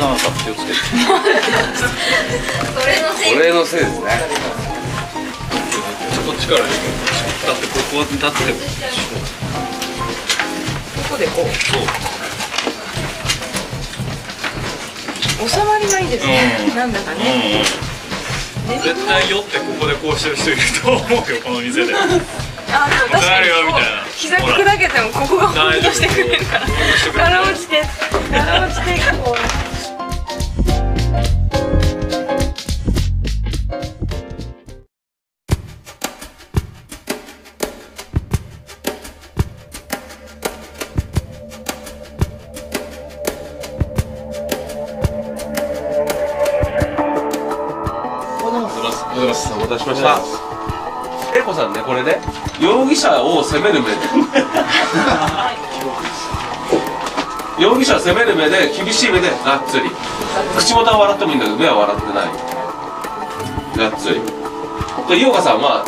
長さ気をつけて。 俺のせいですね。 こっちからだってここ立ってここでこう。 そう。 収まりがいいですね。なんだかね。 絶対酔ってここでこうしてる人いると思うよ、この店で。 あ、でも確かに膝砕けてもここがホッとしてくれるから。から落ちてこう。 お待たせしました。エコさんね、これね、容疑者を責める目で容疑者を責める目で、厳しい目でがっつり。口元は笑ってもいいんだけど目は笑ってない。がっつり。で、井岡さんは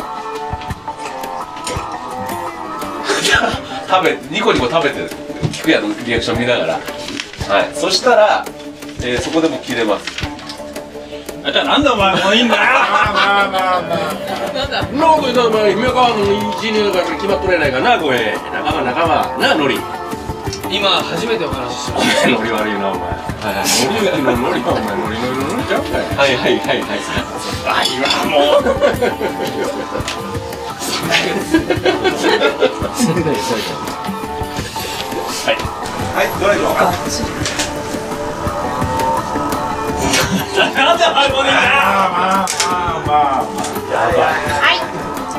ニコニコ食べてる。菊屋のリアクション見ながら。はい。そしたら、そこでも切れます。 じゃあなんだお前もういいんだよ。 そんなこと言ったらお前姫川の一年だから決まっとれないからな、これ。仲間な、ノリ。 今初めてお話ししました。 ノリ悪いなお前。ノリはお前ノリちゃうかい。はい。 あいわもう。 はい、どれいこうか。 なんでハーモニーだ。 まあ。 はい。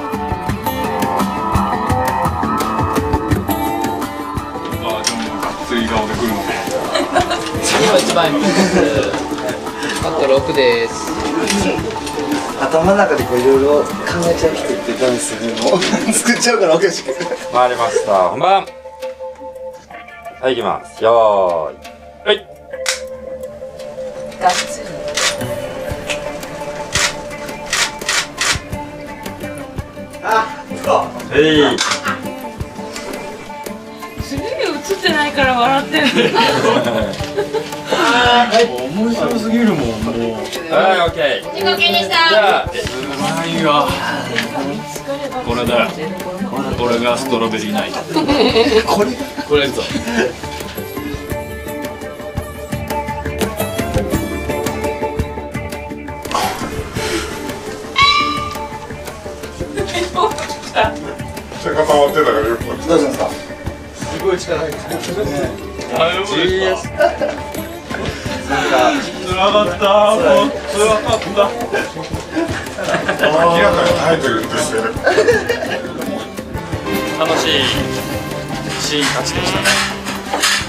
バージョンのがっつり顔で来るので。 今一番ピンク。あと6です。 頭の中でこういろいろ考えちゃう人ってダメですよね。もう作っちゃうからおかしく。 回りました。本番。はい、行きます。よーい。はい。 がっつり。 はい。 すげえ映ってないから笑ってる。 面白すぎるもん、もう。 はい、オッケー。 自己系でした。 じゃあ、 うまいわ。これだよ。これがストロベリーナイト。これぞ。 どうしたんですか。 すごい力入ってる。大丈夫ですか。つらかった。もうつらかった。 明らかにタイトルとしてる。 楽しいシーンたちでしたね。